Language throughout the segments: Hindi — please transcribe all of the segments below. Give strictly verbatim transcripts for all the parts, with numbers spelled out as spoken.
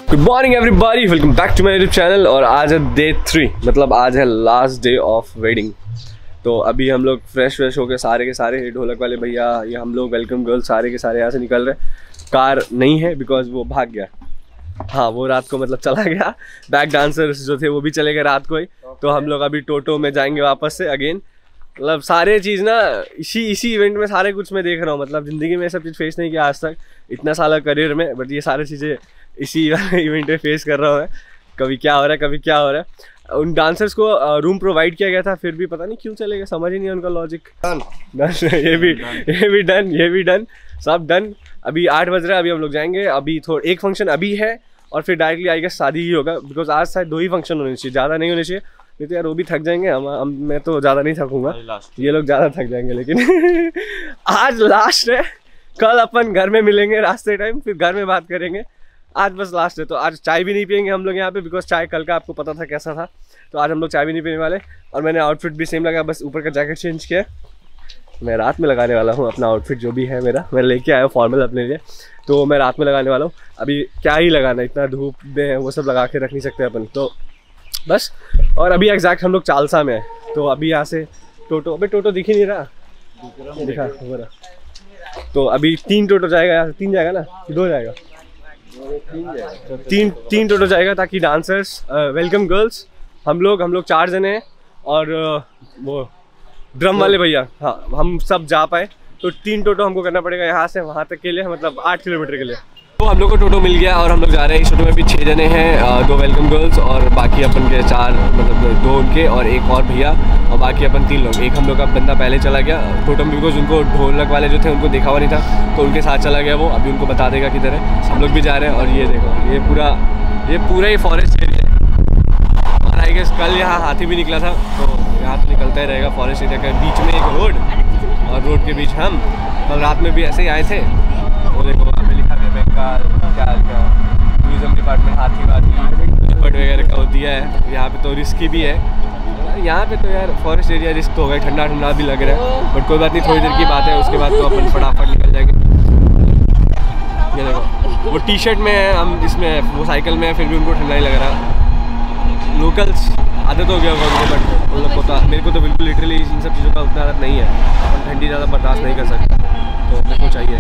Good morning everybody, welcome back to my YouTube channel. और आज है डे थ्री, मतलब आज है लास्ट डे ऑफ वेडिंग। तो अभी हम लोग फ्रेश फ्रेश होकर सारे के सारे ढोलक वाले भैया, ये हम लोग वेलकम गर्ल सारे के सारे यहाँ से निकल रहे। कार नहीं है बिकॉज वो भाग गया। हाँ, वो रात को मतलब चला गया। बैक डांसर्स जो थे वो भी चले गए रात को ही। तो हम लोग अभी टोटो में जाएंगे वापस से अगेन। मतलब सारे चीज़ ना इसी इसी इवेंट में सारे कुछ मैं देख रहा हूँ। मतलब ज़िंदगी में सब चीज़ फेस नहीं किया आज तक इतना साल करियर में, बट ये सारी चीज़ें इसी इवेंट में फेस कर रहा हूँ मैं। कभी क्या हो रहा है कभी क्या हो रहा है। उन डांसर्स को रूम प्रोवाइड किया गया था, फिर भी पता नहीं क्यों चले गए, समझ ही नहीं उनका लॉजिक। डन ये भी ये भी डन ये भी डन सब डन। अभी आठ बज रहा है, अभी हम लोग जाएंगे। अभी थोड़ा एक फंक्शन अभी है और फिर डायरेक्टली आई गेस शादी ही होगा, बिकॉज आज शायद दो ही फंक्शन होने चाहिए, ज़्यादा नहीं होने चाहिए। नहीं तो यार वो भी थक जाएंगे हम, हम मैं तो ज़्यादा नहीं थकूंगा, ये लोग ज़्यादा थक जाएंगे। लेकिन आज लास्ट है, कल अपन घर में मिलेंगे रास्ते टाइम, फिर घर में बात करेंगे। आज बस लास्ट है, तो आज चाय भी नहीं पियेंगे हम लोग यहाँ पे, बिकॉज चाय कल का आपको पता था कैसा था। तो आज हम लोग चाय भी नहीं पीने वाले। और मैंने आउटफिट भी सेम लगा, बस ऊपर का जैकेट चेंज किया। मैं रात में लगाने वाला हूँ अपना आउटफिट, जो भी है मेरा मैं लेके आया हूँ फॉर्मल अपने लिए, तो मैं रात में लगाने वाला हूँ। अभी क्या ही लगाना, इतना धूप में वो सब लगा के रख नहीं सकते अपन, तो बस। और अभी एग्जैक्ट हम लोग चालसा में है, तो अभी यहाँ से टोटो, अभी टोटो दिख ही नहीं रहा, दिखा हो रहा। तो अभी तीन टोटो जाएगा, यहाँ से तीन जाएगा ना, दो जाएगा, तीन तीन टोटो जाएगा, ताकि डांसर्स, वेलकम गर्ल्स, हम लोग हम लोग चार जने हैं और वो ड्रम वाले भैया, हाँ, हम सब जा पाए। तो तीन टोटो हमको करना पड़ेगा यहाँ से वहाँ तक के लिए, मतलब आठ किलोमीटर के लिए। तो हम लोग को टोटो मिल गया और हम लोग जा रहे हैं। इस टोटो में भी छः जने हैं, दो वेलकम गर्ल्स और बाकी अपन के चार, मतलब दो उनके और एक और भैया, और बाकी अपन तीन लोग। एक हम लोग का बंदा पहले चला गया टोटो में, बिकॉज उनको ढोलक वाले जो थे उनको देखा हुआ नहीं था, तो उनके साथ चला गया वो। अभी उनको बता देगा किधर है। हम लोग भी जा रहे हैं। और ये देखो, ये पूरा ये पूरा ही फॉरेस्ट एरिया है। और आई गेस कल यहाँ हाथी भी निकला था, तो यहाँ तो निकलता ही रहेगा। फॉरेस्ट एरिया के बीच में एक रोड और रोड के बीच हम कल रात में भी ऐसे ही आए थे। वो देखो वहाँ पे लिखा है बंगाल क्या क्या टूरिज्म डिपार्टमेंट, हाथी वाथी लिपट वगैरह का वो दिया है। यहाँ पे तो रिस्की भी है, यहाँ पे तो यार फॉरेस्ट एरिया रिस्क तो हो गया, ठंडा ठंडा भी लग रहा है, बट कोई बात नहीं, थोड़ी देर की बात है, उसके बाद तो अपन फटाफट निकल जाएंगे। ये देखो वो टी शर्ट में है, हम इसमें वो साइकिल में है, फिर भी उनको ठंडा ही लग रहा। लोकल्स आदत हो गया होगा उनको, बट उन लोग को तो, मेरे को तो बिल्कुल लिटरली इन सब चीज़ों का उतना आदत नहीं है। अपन ठंडी ज़्यादा बर्दाश्त नहीं कर सकते, तो मेरे को चाहिए।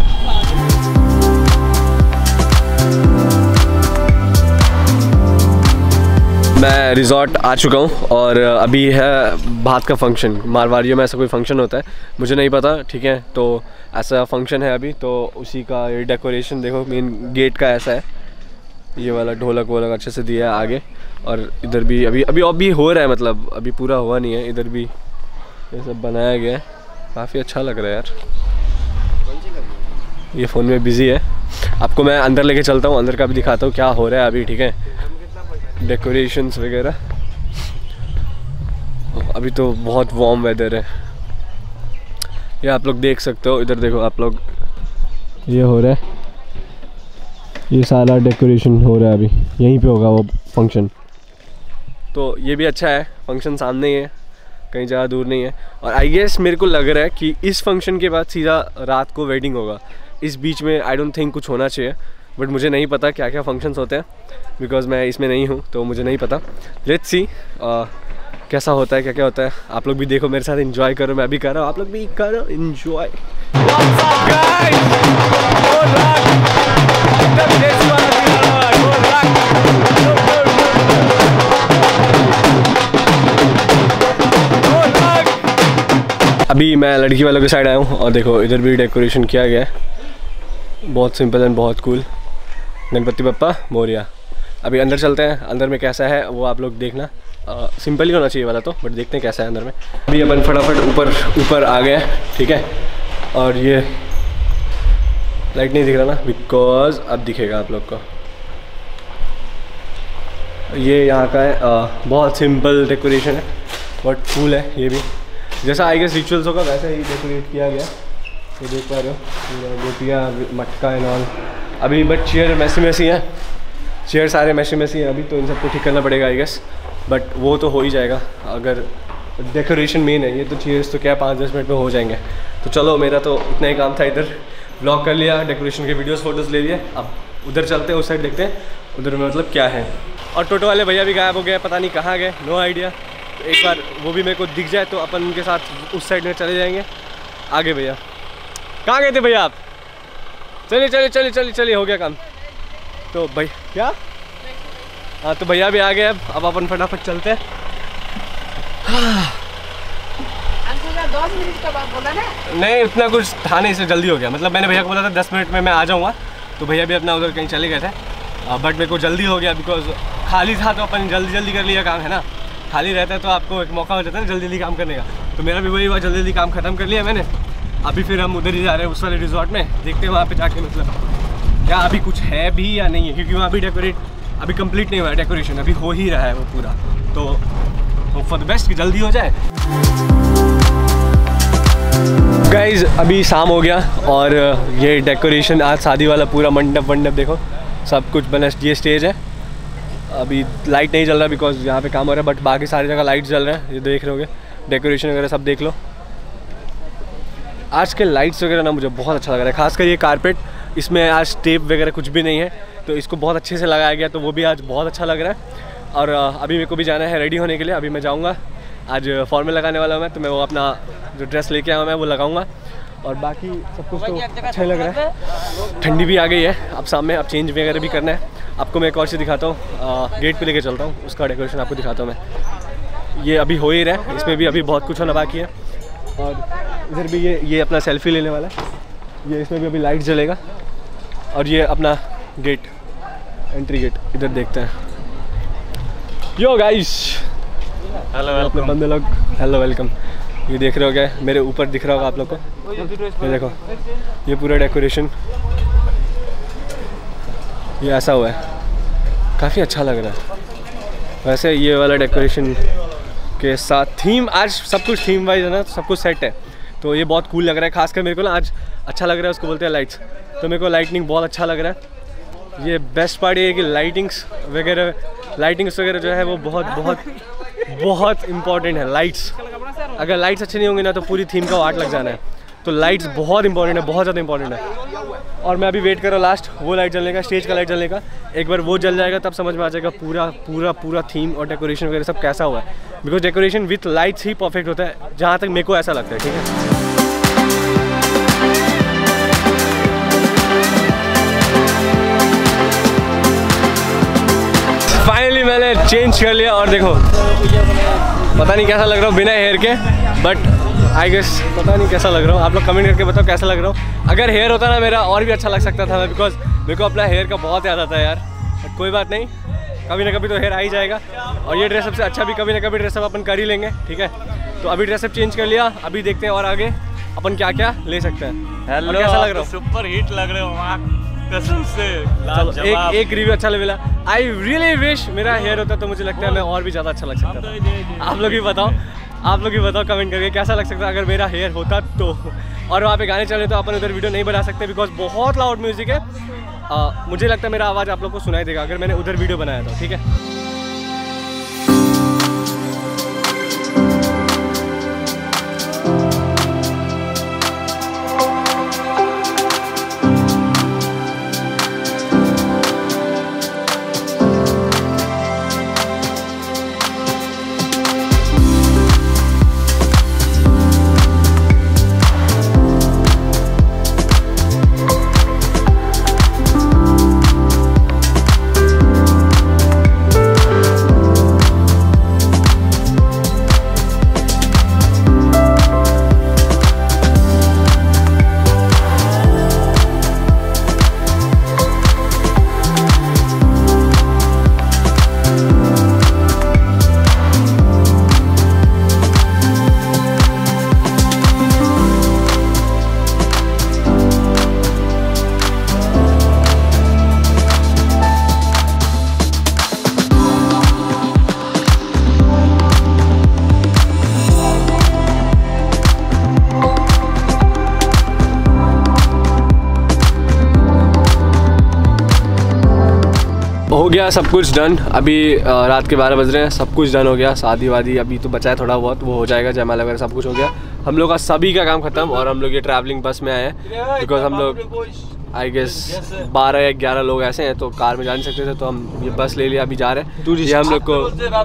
मैं रिज़ॉर्ट आ चुका हूँ और अभी है भात का फंक्शन। मारवाड़ियों में ऐसा कोई फंक्शन होता है, मुझे नहीं पता, ठीक है। तो ऐसा फंक्शन है अभी, तो उसी का ये डेकोरेशन देखो, मेन गेट का ऐसा है, ये वाला ढोलक वोलक अच्छे से दिया है आगे। और इधर भी अभी अभी अभी हो रहा है, मतलब अभी पूरा हुआ नहीं है। इधर भी ये सब बनाया गया है, काफ़ी अच्छा लग रहा है यार। ये फ़ोन में बिज़ी है, आपको मैं अंदर लेके चलता हूँ, अंदर का भी दिखाता हूँ क्या हो रहा है अभी, ठीक है। डेकोरेशंस वगैरह, अभी तो बहुत वार्म वेदर है, ये आप लोग देख सकते हो। इधर देखो आप लोग, ये हो रहा है, ये सारा डेकोरेशन हो रहा है अभी, यहीं पे होगा वो फंक्शन। तो ये भी अच्छा है, फंक्शन सामने ही है, कहीं ज़्यादा दूर नहीं है। और आई गेस मेरे को लग रहा है कि इस फंक्शन के बाद सीधा रात को वेडिंग होगा। इस बीच में आई डोंट थिंक कुछ होना चाहिए, बट मुझे नहीं पता क्या क्या फंक्शंस होते हैं, बिकॉज मैं इसमें नहीं हूँ, तो मुझे नहीं पता। लेट्स सी कैसा होता है, क्या क्या होता है। आप लोग भी देखो मेरे साथ, एंजॉय करो, मैं भी कर रहा हूँ, आप लोग भी करो एंजॉय। अभी मैं लड़की वालों के साइड आया हूँ और देखो इधर भी डेकोरेशन किया गया है, बहुत सिंपल एंड बहुत कूल। गणपति बप्पा मोरिया। अभी अंदर चलते हैं, अंदर में कैसा है वो आप लोग देखना। सिंपल ही होना चाहिए वाला तो, बट देखते हैं कैसा है अंदर में। अभी अपन फटाफट ऊपर ऊपर आ गए, ठीक है। और ये लाइट नहीं दिख रहा ना, बिकॉज अब दिखेगा आप लोग को। ये यहाँ का है, आ, बहुत सिंपल डेकोरेशन है, बहुत कूल है। ये भी जैसा आई गेस रिचुअल्स होगा वैसे ही डेकोरेट किया गया, तो देख पा रहे हो, गोपियाँ, मटका एंड ऑल। अभी बट चेयर मैसी मैसी हैं, चेयर सारे मैसी मैसी हैं अभी, तो इन सबको ठीक करना पड़ेगा आई गेस, बट वो तो हो ही जाएगा। अगर डेकोरेशन मेन है, ये तो चेयर्स तो क्या पाँच दस मिनट में हो जाएंगे। तो चलो, मेरा तो इतना ही काम था, इधर ब्लॉग कर लिया, डेकोरेशन के वीडियोस फोटोज़ ले लिए। अब उधर चलते हैं, उस साइड देखते हैं उधर में मतलब क्या है। और टोटो वाले भैया भी गायब हो गए, पता नहीं कहाँ गए, नो आइडिया। तो एक बार वो भी मेरे को दिख जाए तो अपन उनके साथ उस साइड में चले जाएंगे। आगे भैया कहाँ गए थे भैया आप? चलिए चलिए चलिए चलिए चलिए हो गया काम। तो भाई क्या हाँ तो भैया भी आ गए। अब अब अपन फटाफट चलते हैं। दस मिनट का बात बोला ना? नहीं उतना कुछ था नहीं, इससे जल्दी हो गया। मतलब मैंने भैया को बोला था दस मिनट में मैं आ जाऊँगा, तो भैया भी अपना उधर कहीं चले गए थे। बट मेरे को जल्दी हो गया बिकॉज खाली था तो अपन जल्दी जल्दी कर लिया काम, है ना। खाली रहता है तो आपको एक मौका हो जाता है ना जल्दी जल्दी काम करने का। तो मेरा भी वही हुआ, जल्दी जल्दी काम ख़त्म कर लिया मैंने। अभी फिर हम उधर ही जा रहे हैं उस वाले रिजॉर्ट में, देखते हैं वहाँ पे जाके मतलब क्या अभी कुछ है भी या नहीं है, क्योंकि वहाँ भी डेकोरेट अभी कंप्लीट नहीं हुआ है, डेकोरेशन अभी हो ही रहा है वो पूरा। तो होप फॉर द बेस्ट कि जल्दी हो जाए। गाइज अभी शाम हो गया और ये डेकोरेशन आज शादी वाला पूरा मंडप वंडप देखो सब कुछ बना। ये स्टेज है, अभी लाइट नहीं जल रहा बिकॉज यहाँ पे काम हो रहा है, बट बाकी सारी जगह लाइट जल रहे हैं। ये देख रहे होगे डेकोरेशन वगैरह सब देख लो। आज के लाइट्स वगैरह ना मुझे बहुत अच्छा लग रहा है, खासकर ये कारपेट, इसमें आज टेप वगैरह कुछ भी नहीं है तो इसको बहुत अच्छे से लगाया गया, तो वो भी आज बहुत अच्छा लग रहा है। और अभी मेरे को भी जाना है रेडी होने के लिए, अभी मैं जाऊँगा। आज फॉर्मल लगाने वाला हूँ मैं, तो मैं वो अपना जो ड्रेस लेके आया हूँ मैं वो लगाऊंगा। और बाकी सब कुछ तो अच्छा ही लग रहा है। ठंडी भी आ गई है, अब सामने अब चेंज वगैरह भी करना है। आपको मैं एक और चीज़ दिखाता हूँ, गेट पे लेके चलता हूँ, उसका डेकोरेशन आपको दिखाता हूँ मैं। ये अभी हो ही रहा है, इसमें भी अभी बहुत कुछ होना बाकी है। और इधर भी ये ये अपना सेल्फी लेने वाला है, ये इसमें भी अभी लाइट जलेगा। और ये अपना गेट, एंट्री गेट इधर देखते हैं। यो गाइस, हेलो अपने बंदे लोग, हेलो वेलकम। ये देख रहे हो क्या मेरे ऊपर दिख रहा होगा आप लोग को, ये देखो ये पूरा डेकोरेशन ये ऐसा हुआ है, काफ़ी अच्छा लग रहा है। वैसे ये वाला डेकोरेशन के साथ थीम, आज सब कुछ थीम वाइज है ना, सब कुछ सेट है, तो ये बहुत कूल लग रहा है। खासकर मेरे को ना आज अच्छा लग रहा है, उसको बोलते हैं लाइट्स, तो मेरे को लाइटनिंग बहुत अच्छा लग रहा है। ये बेस्ट पार्ट ये है कि लाइटिंग्स वगैरह लाइटिंग्स वगैरह जो है वो बहुत बहुत बहुत इंपॉर्टेंट है। लाइट्स, अगर लाइट्स अच्छे नहीं होंगे ना तो पूरी थीम का वाट लग जाना है, तो लाइट्स बहुत इंपॉर्टेंट है, बहुत ज़्यादा इंपॉर्टेंट है। और मैं अभी वेट कर रहा हूँ लास्ट वो लाइट जलने का, स्टेज का लाइट जलने का। एक बार वो जल जाएगा तब समझ में आ जाएगा पूरा पूरा पूरा थीम और डेकोरेशन वगैरह सब कैसा हुआ है, बिकॉज डेकोरेशन विथ लाइट्स ही परफेक्ट होता है, जहाँ तक मेरे को ऐसा लगता है। ठीक है, फाइनली मैंने चेंज कर लिया और देखो पता नहीं कैसा लग रहा हूँ बिना हेयर के, बट आई गेस पता नहीं कैसा लग रहा हूँ। आप लोग कमेंट करके बताओ कैसा लग रहा हूँ। अगर हेयर होता ना मेरा और भी अच्छा लग सकता था, बिकॉज मेरे को अपना हेयर का बहुत याद आता है यार, बट कोई बात नहीं, कभी ना कभी तो हेयर आ ही जाएगा। और ये ड्रेसअप से अच्छा भी कभी ना कभी ड्रेसअप अपन कर ही लेंगे। ठीक है, तो अभी ड्रेसअप चेंज कर लिया, अभी देखते हैं और आगे अपन क्या क्या ले सकते हैं। हेलो, कैसा लग रहा हूँ? सुपर हिट लग रहे हो कसम से। चलो एक एक रिव्यू अच्छा मिला। आई रियली विश मेरा हेयर होता तो मुझे लगता है मैं और भी ज़्यादा अच्छा लग सकता था। आप लोग ही बताओ, आप लोग ही बताओ कमेंट करके कैसा लग सकता अगर मेरा हेयर होता तो। और वहाँ पे गाने चल रहे तो अपन उधर वीडियो नहीं बना सकते बिकॉज बहुत लाउड म्यूजिक है। आ, मुझे लगता है मेरा आवाज़ आप लोग को सुनाई देगा अगर मैंने उधर वीडियो बनाया था। ठीक है, हो गया सब कुछ डन। अभी रात के बारह बज रहे हैं, सब कुछ डन हो गया। शादी वादी अभी तो बचा है थोड़ा बहुत, वो हो जाएगा। जयमाला वगैरह सब कुछ हो गया, हम लोग का सभी का काम खत्म। और हम लोग ये ट्रैवलिंग बस में आए हैं बिकॉज हम लोग आई गेस बारह या ग्यारह लोग ऐसे हैं, तो कार में जा नहीं सकते थे, तो हम ये बस ले लिया, अभी जा रहे हैं। ये हम लोग को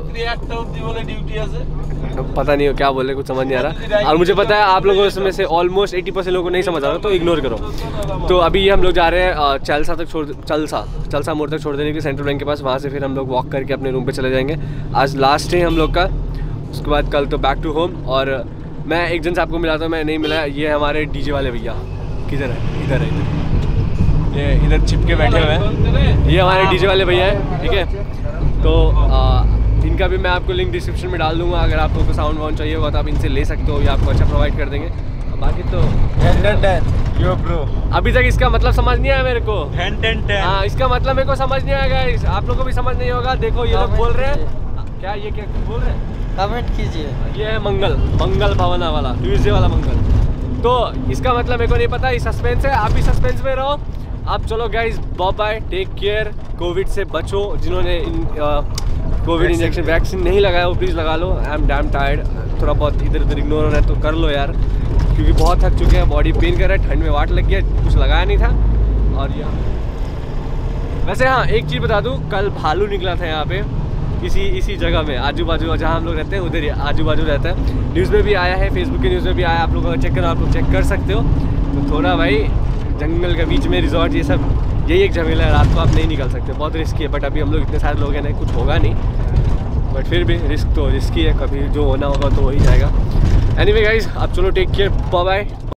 पता नहीं हो क्या बोले, कुछ समझ नहीं आ रहा, और मुझे पता है आप लोगों में से ऑलमोस्ट अस्सी परसेंट लोगों को नहीं समझ आ रहा, तो इग्नोर करो। तो अभी हम लोग जा रहे हैं चलसा तक छोड़ चलसा चलसा मोड़ तक छोड़ देने के सेंट्रल बैंक के पास, वहाँ से फिर हम लोग वॉक करके अपने रूम पे चले जाएंगे। आज लास्ट डे हम लोग का, उसके बाद कल तो बैक टू होम। और मैं एक जन से आपको मिला था, मैं नहीं मिला, ये हमारे डीजे वाले भैया, किधर है, इधर है, इधर ये इधर छिपके बैठे हुए हैं, ये हमारे डीजे वाले भैया हैं, ठीक है। तो आ, इनका भी मैं आपको लिंक डिस्क्रिप्शन में डाल दूंगा, अगर आपको को साउंड वाउंड चाहिए होगा तो आप इनसे ले सकते हो, या आपको अच्छा प्रोवाइड कर देंगे। बाकी तो यो ब्रो, अभी तक इसका मतलब समझ नहीं आया मेरे को। टेन टेन टेन हाँ, इसका मतलब मेरे को समझ नहीं आएगा, आप लोगों को भी समझ नहीं होगा। देखो ये लोग बोल रहे हैं क्या, ये क्या बोल रहे हैं, कमेंट कीजिए। ये है मंगल मंगल भवना वाला, ट्यूजडे वाला मंगल। तो इसका मतलब मेरे को नहीं पता, ये सस्पेंस है, आप भी सस्पेंस में रहो। आप चलो guys, bye bye, take care, Covid से बचो। जिन्होंने कोविड इंजेक्शन वैक्सीन नहीं लगाया वो प्लीज़ लगा लो। आई एम डैम टायर्ड, थोड़ा बहुत इधर उधर इग्नोर हो रहा है तो कर लो यार, क्योंकि बहुत थक चुके हैं, बॉडी पेन कर रहा है, ठंड में वाट लग गया, कुछ लगाया नहीं था। और यहाँ वैसे हाँ, एक चीज़ बता दूँ, कल भालू निकला था यहाँ पे, इसी इसी जगह में, आजू बाजू जहाँ हम लोग रहते हैं उधर ही आजू बाजू रहता है। न्यूज़ में भी आया है, फेसबुक के न्यूज़ में भी आया, आप लोग चेक करो, आप लोग चेक कर सकते हो। तो थोड़ा भाई जंगल के बीच में रिजॉर्ट, ये सब यही एक झमेला है, रात को आप नहीं निकल सकते, बहुत रिस्की है। बट अभी हम लोग इतने सारे लोग हैं ना, कुछ होगा नहीं, बट फिर भी रिस्क तो रिस्की है, कभी जो होना होगा तो हो ही जाएगा। एनीवे गाइज, आप चलो टेक केयर, बाय बाय।